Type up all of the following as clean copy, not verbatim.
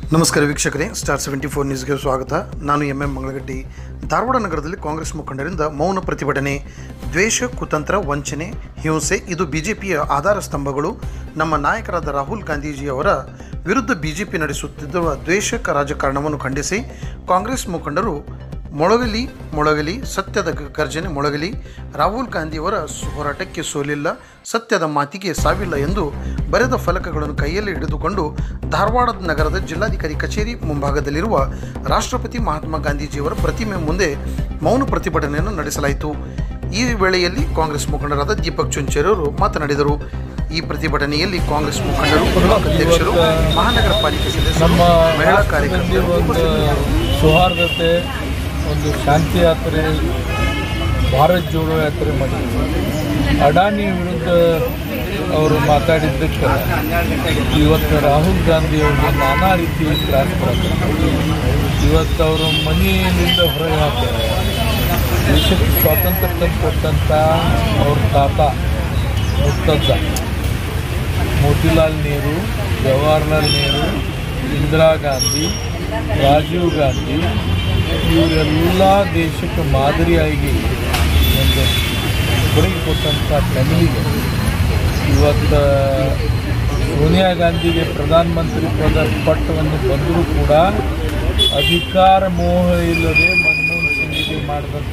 ನಮಸ್ಕಾರ ವೀಕ್ಷಕರೇ, ಸ್ಟಾರ್ 74 ನ್ಯೂಸ್ಗೆ ಸ್ವಾಗತ. ನಾನು ಎಂ ಮಂಗಳಗಡ್ಡಿ. ಧಾರವಾಡ ನಗರದಲ್ಲಿ ಕಾಂಗ್ರೆಸ್ ಮುಖಂಡರಿಂದ ಮೌನ ಪ್ರತಿಭಟನೆ. ದ್ವೇಷ, ಕುತಂತ್ರ, ವಂಚನೆ, ಹಿಂಸೆ ಇದು ಬಿಜೆಪಿಯ ಆಧಾರ ಸ್ತಂಭಗಳು. ನಮ್ಮ ನಾಯಕರಾದ ರಾಹುಲ್ ಗಾಂಧೀಜಿಯವರ ವಿರುದ್ಧ ಬಿಜೆಪಿ ನಡೆಸುತ್ತಿರುವ ದ್ವೇಷಕ ರಾಜಕಾರಣವನ್ನು ಖಂಡಿಸಿ ಕಾಂಗ್ರೆಸ್ ಮುಖಂಡರು ಮೊಳಗಲಿ ಸತ್ಯದ ಗರ್ಜನೆ ಮೊಳಗಲಿ, ರಾಹುಲ್ ಗಾಂಧಿಯವರ ಹೋರಾಟಕ್ಕೆ ಸೋಲಿಲ್ಲ, ಸತ್ಯದ ಮಾತಿಗೆ ಸಾವಿಲ್ಲ ಎಂದು ಬರೆದ ಫಲಕಗಳನ್ನು ಕೈಯಲ್ಲಿ ಹಿಡಿದುಕೊಂಡು ಧಾರವಾಡ ನಗರದ ಜಿಲ್ಲಾಧಿಕಾರಿ ಕಚೇರಿ ಮುಂಭಾಗದಲ್ಲಿರುವ ರಾಷ್ಟ್ರಪತಿ ಮಹಾತ್ಮ ಗಾಂಧೀಜಿಯವರ ಪ್ರತಿಮೆ ಮುಂದೆ ಮೌನ ಪ್ರತಿಭಟನೆಯನ್ನು ನಡೆಸಲಾಯಿತು. ಈ ವೇಳೆಯಲ್ಲಿ ಕಾಂಗ್ರೆಸ್ ಮುಖಂಡರಾದ ದೀಪಕ್ ಚುಂಚೇರಿ ಅವರು ಮಾತನಾಡಿದರು. ಈ ಪ್ರತಿಭಟನೆಯಲ್ಲಿ ಕಾಂಗ್ರೆಸ್ ಮುಖಂಡರು, ಅಧ್ಯಕ್ಷರು, ಮಹಾನಗರ ಪಾಲಿಕೆ ಸದಸ್ಯರು, ಮಹಿಳಾ ಕಾರ್ಯಕರ್ತರು ಸೌಹಾರ್ದತೆ ಒಂದು ಶಾಂತಿ ಯಾತ್ರೆ, ಭಾರತ್ ಜೋಡೋ ಯಾತ್ರೆ ಮಾಡಿದ್ರು. ಅಡಾನಿ ವಿರುದ್ಧ ಅವರು ಮಾತಾಡಿದ್ದಕ್ಕೆ ಇವತ್ತು ರಾಹುಲ್ ಗಾಂಧಿ ಅವರಿಗೆ ನಾನಾ ರೀತಿಯ ತ್ರಾಸ ಕೊಡ್ತಾರೆ. ಇವತ್ತು ಅವರು ಮನೆಯಿಂದ ಹೊರಗೆ ಹಾಕ್ತಾರೆ. ದೇಶಕ್ಕೆ ಸ್ವಾತಂತ್ರ್ಯ ತಂದು ಕೊಟ್ಟಂಥ ಅವ್ರ ತಾತ ಮುತ್ತಜ್ಜ ಮೋತಿಲಾಲ್ ನೆಹರು, ಜವಾಹರ್ಲಾಲ್ ನೆಹರು, ಇಂದಿರಾ ಗಾಂಧಿ, ರಾಜೀವ್ ಗಾಂಧಿ ಇವರೆಲ್ಲ ದೇಶಕ್ಕೆ ಮಾದರಿಯಾಗಿ ಒಂದು ಕೊಡುಗೆ ಕೊಟ್ಟಂಥ ಫ್ಯಾಮಿಲಿಗೆ ಇವತ್ತು ಸೋನಿಯಾ ಗಾಂಧಿಗೆ ಪ್ರಧಾನಮಂತ್ರಿ ಪದ ಪಟ್ಟವನ್ನು ಬಂದರೂ ಕೂಡ ಅಧಿಕಾರ ಮೋಹ ಇಲ್ಲದೆ ಮನಮೋಹನ್ ಸಿಂಗಿಗೆ ಮಾಡಿದಂಥ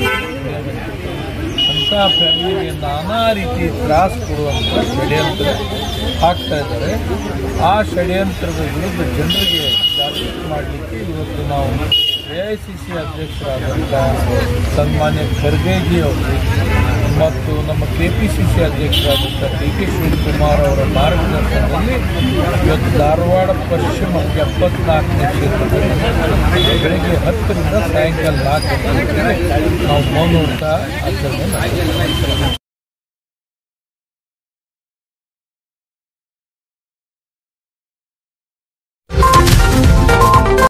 ಅಂಥ ಫ್ಯಾಮಿಲಿಗೆ ನಾನಾ ರೀತಿ ತ್ರಾಸ ಕೊಡುವಂಥ ಷಡ್ಯಂತ್ರ ಹಾಕ್ತಾ ಇದ್ದಾರೆ. ಆ ಷಡ್ಯಂತ್ರದ ವಿರುದ್ಧ ಜನರಿಗೆ ಜಾಗೃತಿ ಮಾಡಲಿಕ್ಕೆ ಇವತ್ತು ನಾವು AICC ಅಧ್ಯಕ್ಷರಾದಂಥ ಸನ್ಮಾನ್ಯ ಖರ್ಗೆಜಿ ಅವರು ಮತ್ತು ನಮ್ಮ KPCC ಅಧ್ಯಕ್ಷರಾದಂಥ DK ಶಿವಕುಮಾರ್ ಅವರ ಮಾರ್ಗದರ್ಶನದಲ್ಲಿ ಇವತ್ತು ಧಾರವಾಡ ಪಶ್ಚಿಮ 74ನೇ ಕ್ಷೇತ್ರದಲ್ಲಿ ಬೆಳಗ್ಗೆ 10ರಿಂದ ಸಾಯಂಕಾಲ 4 ಗಂಟೆಗೆ ನಾವು ಮೌನ ಆಚರಣೆ ಮಾಡ್ತೀವಿ.